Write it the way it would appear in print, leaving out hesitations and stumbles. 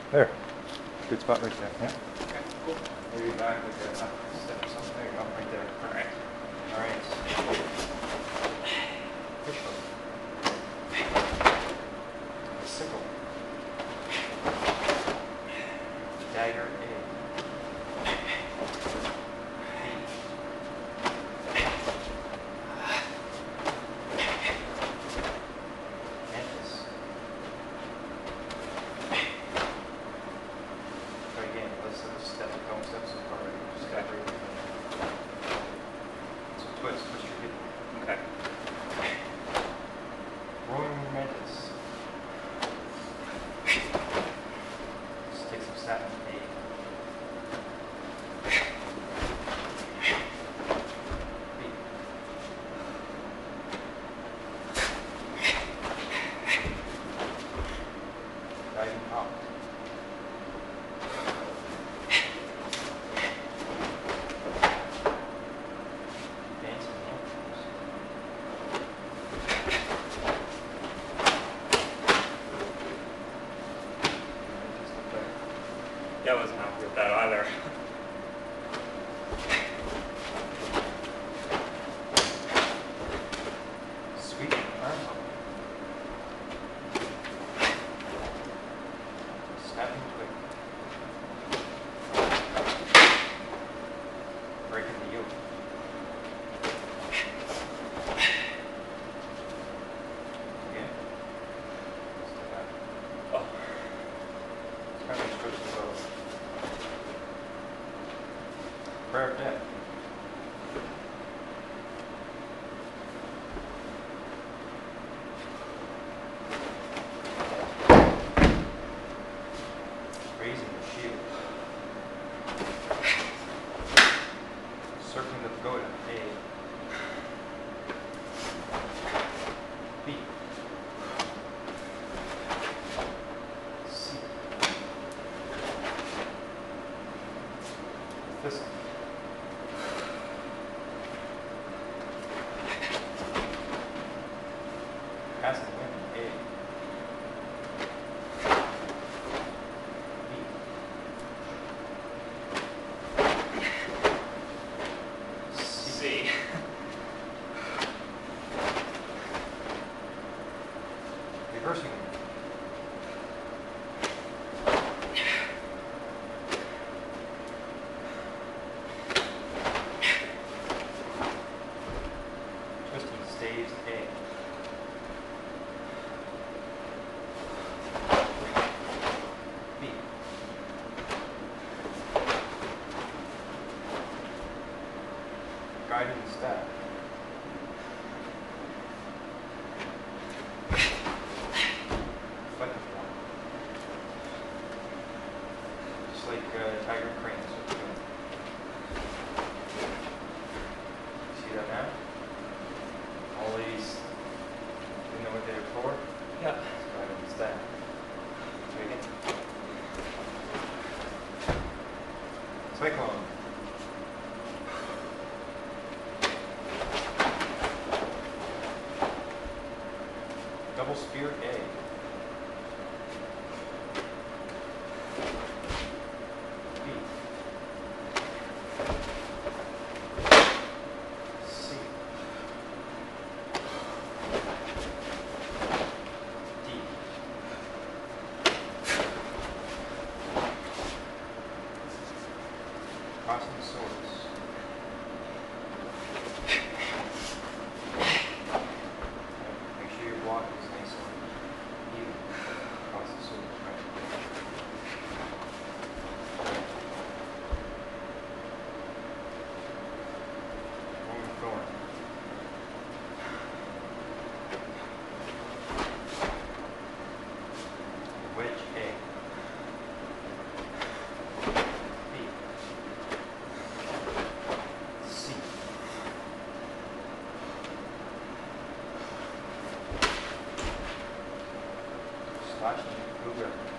There. Good spot right there. Yeah. Okay, cool. Maybe back with a step or something. There you go, right there. All right. All right. Fish hook. A sickle. Dagger A. Mantis. So again, let's step, don't step so far. Just got right there. So twist your hip. Okay. Roaring mantis. Just take some satin A. B. Diving up. Dancing ankles. Just look back. Yeah, I wasn't happy with that either. Sweet arm up. Snapping twig. Breaking the yoke. Again. Step back. Oh, Kind of switch the bow. Prayer of death. Raising the shield. Circling the pagoda. A. B. C. Thistle. Passing wind. A. B. C. Reversing wind. Twisting stays A. B. Guiding staff. Reflective one. Just like tiger cranes. What they're doing. See that now? All these, you know what they're for? Yeah. It's guiding staff. Do it again. Cyclone. Double spear A. B. C. D. Crossing swords. Make sure your block is nice and even across the swords, right? Roman thorn. Wedge A. B. C. Slashing cougar.